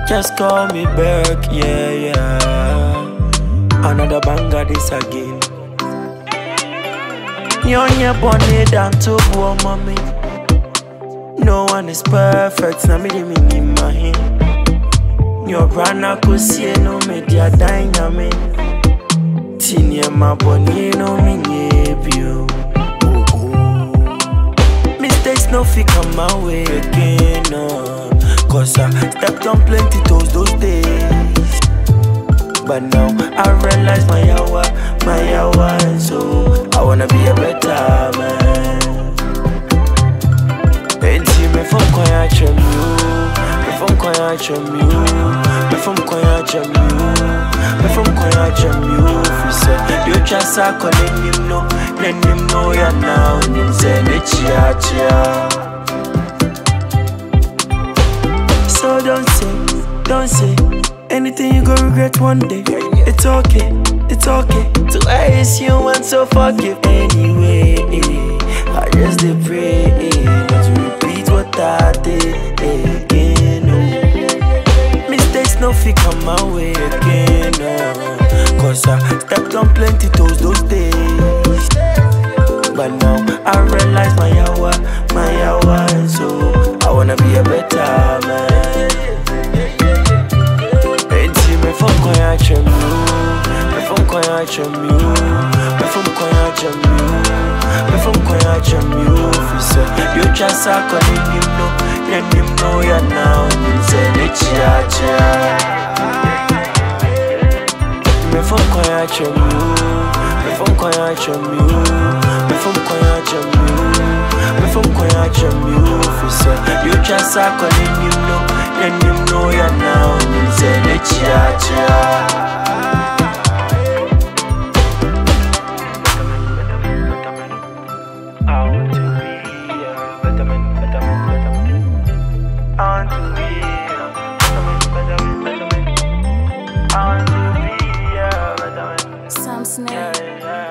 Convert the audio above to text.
Just call me back, yeah, yeah. Another banger this again. Nyonya bonny down to poor mommy. No one is perfect, na me in my hand. Your brana could see no media dynamic. Tinia my bonny no me you. Mistakes no fi come my way again, no. Cause I stepped on plenty toes those days. But now I realize my hour, and so I wanna be a better man. Enti me from kwaya chemu, me from kwaya chemu, me from kwaya chemu, me from kwaya chemu. Fi say you just a calling him no ya now nim say ne chia. So don't say anything you go regret one day. It's okay to ace you and so forgive anyway. I just dey pray not to repeat what I did again. No. Mistakes no fi come my way again. No. Cause I stepped on plenty toes those days. But now I realize my hour, and so I wanna be a better man. Me from kwaya chemu, me from kwaya chemu, me from kwaya chemu, me from kwaya chemu. Fi say you just a calling him no ya now nim say ne chia. Me from kwaya chemu, me from kwaya chemu, me from kwaya chemu, me from kwaya chemu. Fi say you just a calling him no ya now nim say ne chia. I want to be a better man. I want to be a better man. I want to be a better man. Sam Smith. Yeah.